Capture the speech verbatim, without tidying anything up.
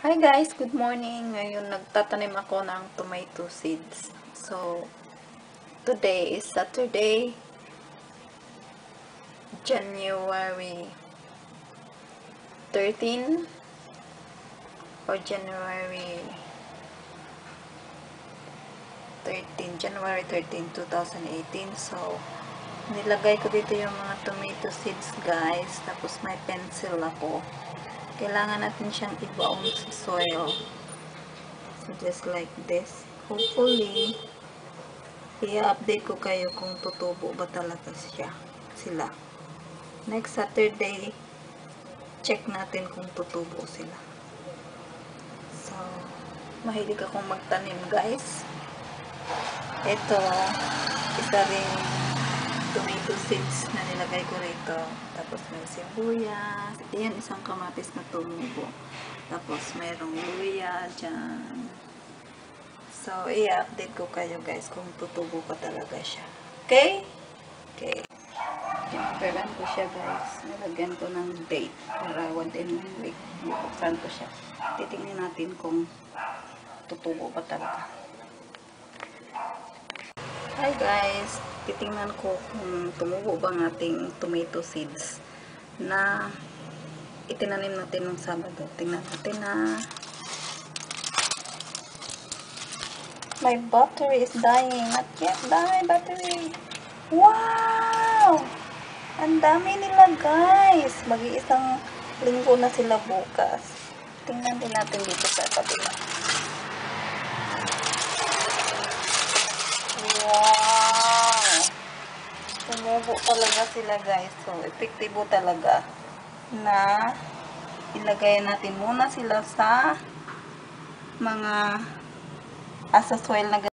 Hi guys, good morning. Ngayon nagtatanim ako ng tomato seeds. So, today is Saturday, January thirteenth or January thirteenth, January thirteenth, twenty eighteen. So, nilagay ko dito yung mga tomato seeds guys. Tapos may pencil ako. Kailangan natin siyang i-baon sa soil. So, just like this. Hopefully, i-update ko kayo kung tutubo ba talaga siya, sila. Next Saturday, check natin kung tutubo sila. So, mahilig akong magtanim guys. Ito, isa rin tomato seeds na nilagay ko rito. Tapos may sibuyas. Yan, isang kamatis na tumubo. Tapos mayroong luya dyan. So, i-update ko kayo guys kung tutubo pa talaga siya. Okay? Okay. Pinaparan ko siya guys. Nilagyan ko ng date para within one week. Buksan ko siya. Titingnan natin kung tutubo pa talaga. Hi guys. Titingnan ko kung tumubo ba ang ating tomato seeds na itinanim natin nung Sabado. Tingnan natin na my battery is dying. Not yet die, battery. Wow! Ang dami nila, guys. Mag-iisang linggo na sila bukas. Tingnan din natin dito sa kabila. Wow! Tumubo talaga sila, guys. So, epektibo talaga na ilagay natin muna sila sa mga asa soil na